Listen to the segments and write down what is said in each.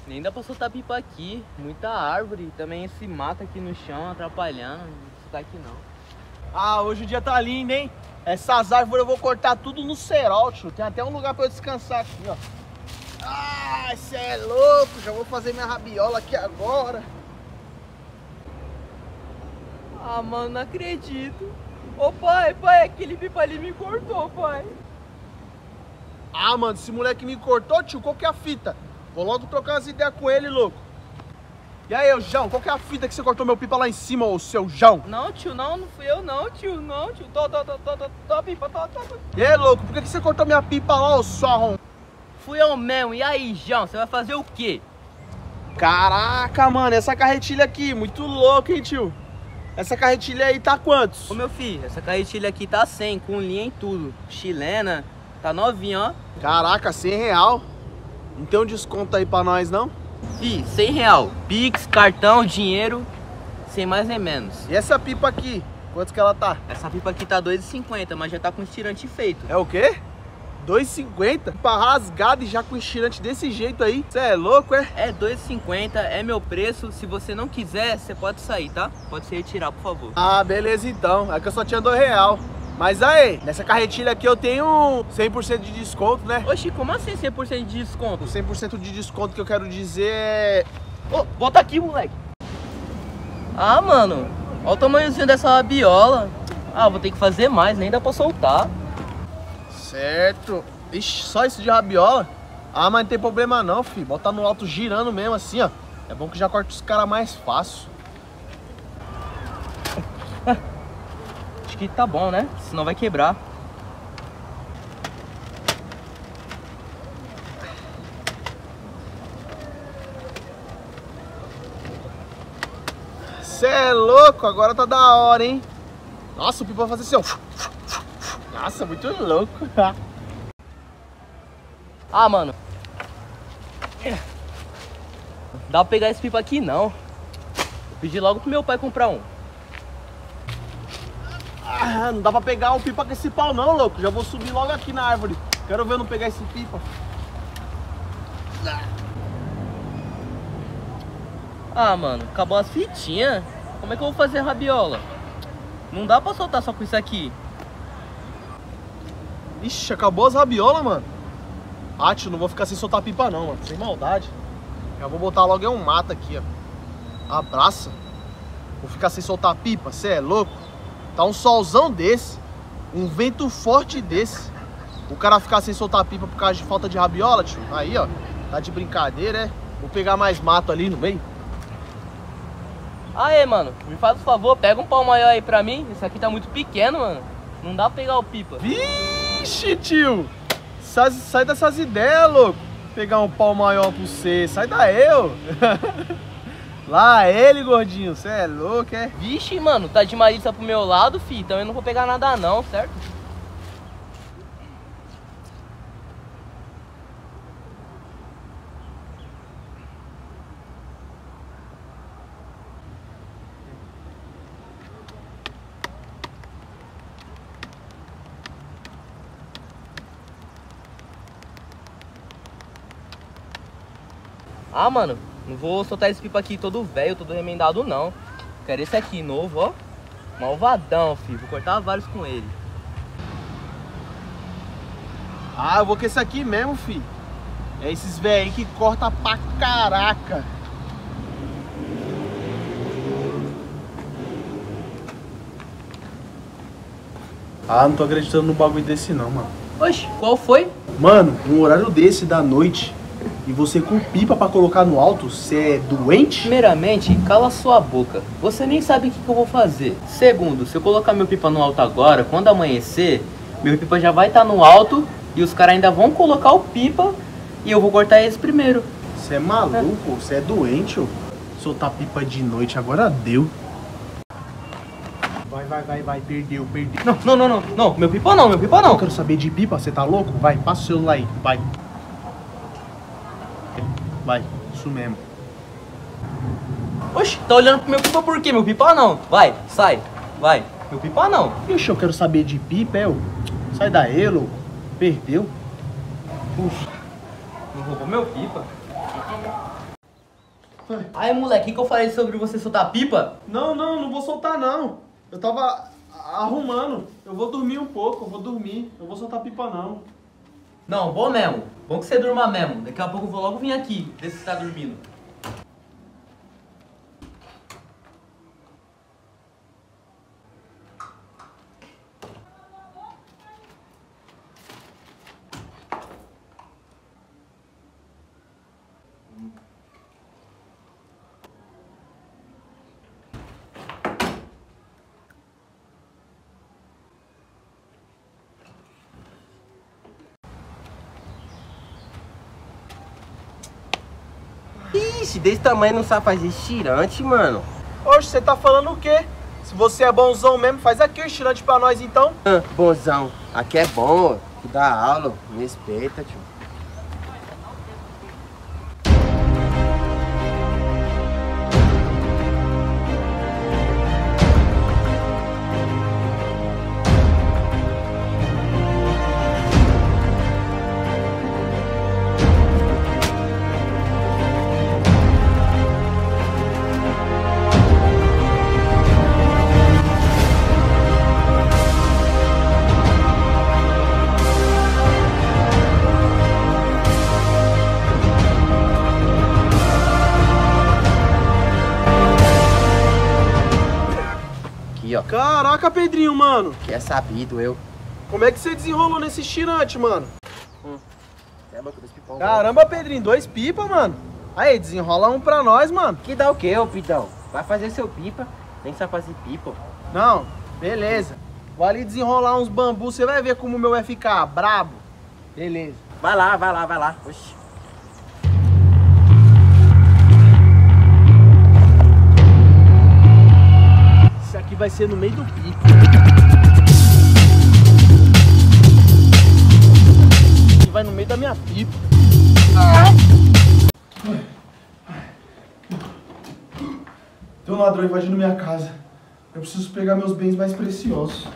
Nem dá pra soltar pipa aqui. Muita árvore. Também esse mato aqui no chão atrapalhando. Não soltar aqui não. Ah, hoje o dia tá lindo, hein? Essas árvores eu vou cortar tudo no cerol, tio. Tem até um lugar pra eu descansar aqui, ó. Ah, cê é louco. Já vou fazer minha rabiola aqui agora. Ah, mano, não acredito. Ô pai, aquele pipa ali me cortou, pai. Ah, mano, esse moleque me cortou, tio. Qual que é a fita? Vou logo trocar umas ideias com ele, louco. E aí, ô João, qual que é a fita que você cortou meu pipa lá em cima, ô seu João? Não, tio, não fui eu não, tio. Não, tio. Tô, pipa, tô. E aí, louco, por que você cortou minha pipa lá, ô seu arrom? Fui eu mesmo. E aí, João, você vai fazer o quê? Caraca, mano, essa carretilha aqui, muito louca, hein, tio? Essa carretilha aí tá quantos? Ô, meu filho, essa carretilha aqui tá 100, com linha em tudo. Chilena, tá novinha, ó. Caraca, R$100. Não tem um desconto aí pra nós, não? Fih, R$100. Pix, cartão, dinheiro, sem mais nem menos. E essa pipa aqui, quanto que ela tá? Essa pipa aqui tá R$2,50, mas já tá com estirante feito. É o quê? R$2,50? Pipa rasgada e já com estirante desse jeito aí? Você é louco, é? É R$2,50, é meu preço. Se você não quiser, você pode sair, tá? Pode se retirar, por favor. Ah, beleza então. É que eu só tinha R$2. Mas aí, nessa carretilha aqui eu tenho 100% de desconto, né? Oxi, como assim 100% de desconto? O 100% de desconto que eu quero dizer é... Ô, bota aqui, moleque. Ah, mano, olha o tamanhozinho dessa rabiola. Ah, vou ter que fazer mais, nem dá pra soltar. Certo. Ixi, só isso de rabiola? Ah, mas não tem problema não, filho. Bota no alto girando mesmo assim, ó. É bom que já corta os caras mais fácil. Acho que tá bom, né? Senão vai quebrar. Cê é louco, agora tá da hora, hein? Nossa, o pipa vai fazer assim, ó. Nossa, muito louco. Ah, mano. Dá pra pegar esse pipa aqui, não. Eu pedi logo pro meu pai comprar um. Ah, não dá pra pegar o pipa com esse pau não, louco. Já vou subir logo aqui na árvore. Quero ver eu não pegar esse pipa. Ah, mano, acabou as fitinhas. Como é que eu vou fazer a rabiola? Não dá pra soltar só com isso aqui. Ixi, acabou as rabiolas, mano. Ah, tio, não vou ficar sem soltar pipa não, mano. Sem maldade. Já vou botar logo um mato aqui, ó. Abraça. Vou ficar sem soltar pipa, cê é louco? Tá um solzão desse, um vento forte desse. O cara ficar sem soltar pipa por causa de falta de rabiola, tio. Aí, ó, tá de brincadeira, é? Vou pegar mais mato ali no meio. Aê, mano, me faz um favor, pega um pau maior aí pra mim. Esse aqui tá muito pequeno, mano. Não dá pra pegar o pipa. Vixe, tio. Sai dessas ideias, louco. Pegar um pau maior pra você. Sai daí, ô. Lá ele, gordinho. Você é louco, é? Vixe, mano, tá de malícia pro meu lado, fi. Então eu não vou pegar nada não, certo? Ah, mano, não vou soltar esse pipa aqui todo velho, todo remendado, não. Quero esse aqui, novo, ó. Malvadão, filho. Vou cortar vários com ele. Ah, eu vou com esse aqui mesmo, fi. É esses velhos aí que corta pra caraca. Ah, não tô acreditando no bagulho desse não, mano. Oxe, qual foi? Mano, um horário desse da noite e você com pipa pra colocar no alto, você é doente? Primeiramente, cala sua boca. Você nem sabe o que eu vou fazer. Segundo, se eu colocar meu pipa no alto agora, quando amanhecer, meu pipa já vai estar no alto e os caras ainda vão colocar o pipa e eu vou cortar esse primeiro. Você é maluco? Você é doente, ô? Soltar pipa de noite, agora deu. Vai, perdeu. Não, meu pipa não. Eu quero saber de pipa, você tá louco? Vai, passa o celular aí, vai. Vai, isso mesmo. Oxe, tá olhando pro meu pipa por quê? Meu pipa não. Vai, sai, vai. Meu pipa não. Ixi, eu quero saber de pipa, é, ô. Sai daí, louco. Perdeu. Não roubou meu pipa. Aí, moleque, o que eu falei sobre você soltar pipa? Não vou soltar não. Eu tava arrumando. Eu vou dormir um pouco, Eu vou soltar pipa não. Não, bom mesmo. Bom que você durma mesmo. Daqui a pouco eu vou logo vir aqui, ver se você tá dormindo. Ixi, desse tamanho não sabe fazer estirante, mano. Oxe, você tá falando o quê? Se você é bonzão mesmo, faz aqui o estirante pra nós então. Bonzão, aqui é bom, ó. Tu dá aula, me respeita, tio. Aqui, ó. Caraca, Pedrinho, mano. Que é sabido, eu. Como é que você desenrolou nesse estirante, mano? É louco desse pipão. Caramba, Pedrinho, 2 pipa, mano. Aí, desenrola um pra nós, mano. Que dá o quê, ô Pidão? Vai fazer seu pipa, nem sabe fazer pipa. Não, beleza. Vou ali desenrolar uns bambus, você vai ver como o meu vai ficar brabo. Beleza. Vai lá, vai lá, vai lá. Oxi. Isso aqui vai ser no meio do pico. E vai no meio da minha pipa. Tem um ladrão invadindo minha casa. Eu preciso pegar meus bens mais preciosos.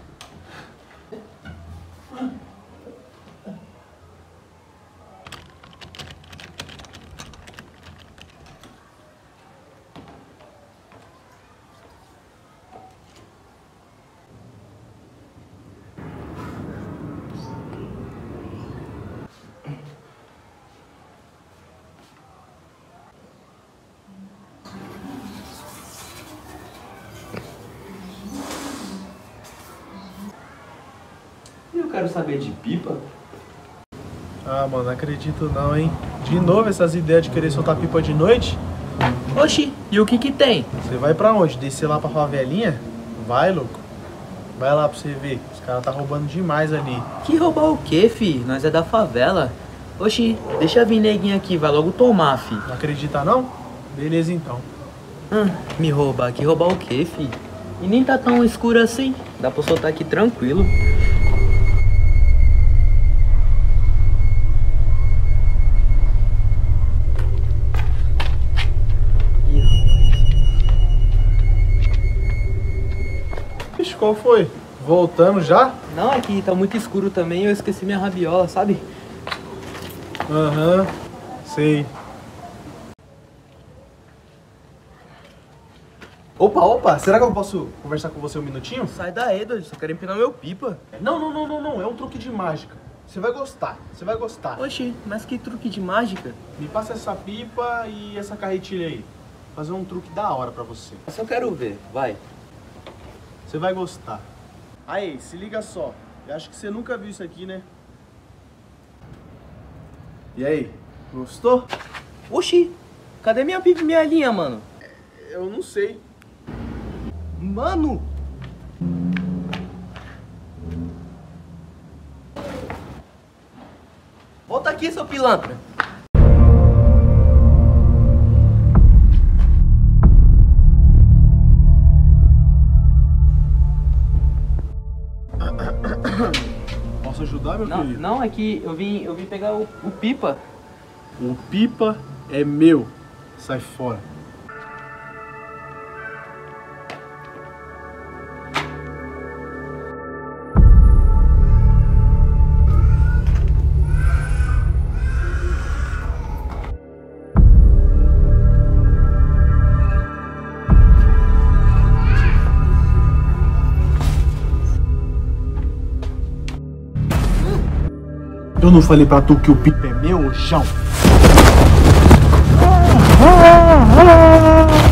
Eu quero saber de pipa. Ah, mano, não acredito não, hein? De novo essas ideias de querer soltar pipa de noite? Oxi, e o que que tem? Você vai pra onde? Descer lá pra favelinha? Vai, louco. Vai lá pra você ver. Os caras tá roubando demais ali. Que roubar o quê, fi? Nós é da favela. Oxi, deixa vir neguinho aqui, vai logo tomar, fi. Não acredita não? Beleza então. Me roubar aqui, roubar o quê, fi? E nem tá tão escuro assim. Dá pra soltar aqui tranquilo. Ixi, qual foi? Voltando já? Não, aqui tá muito escuro também, eu esqueci minha rabiola, sabe? Aham, sei. Opa, será que eu posso conversar com você um minutinho? Sai daí, doido, só quero empinar meu pipa. Não, é um truque de mágica. Você vai gostar. Oxi, mas que truque de mágica? Me passa essa pipa e essa carretilha aí. Fazer um truque da hora pra você. Eu só quero ver, vai. Você vai gostar. Aí, se liga só. Eu acho que você nunca viu isso aqui, né? E aí, gostou? Oxi, cadê minha pipa e minha linha, mano? Eu não sei. Mano! Volta aqui, seu pilantra. Posso ajudar, meu querido? Não, é que eu vim pegar o pipa. O pipa é meu. Sai fora. Eu não falei pra tu que o pipa é meu, ô João?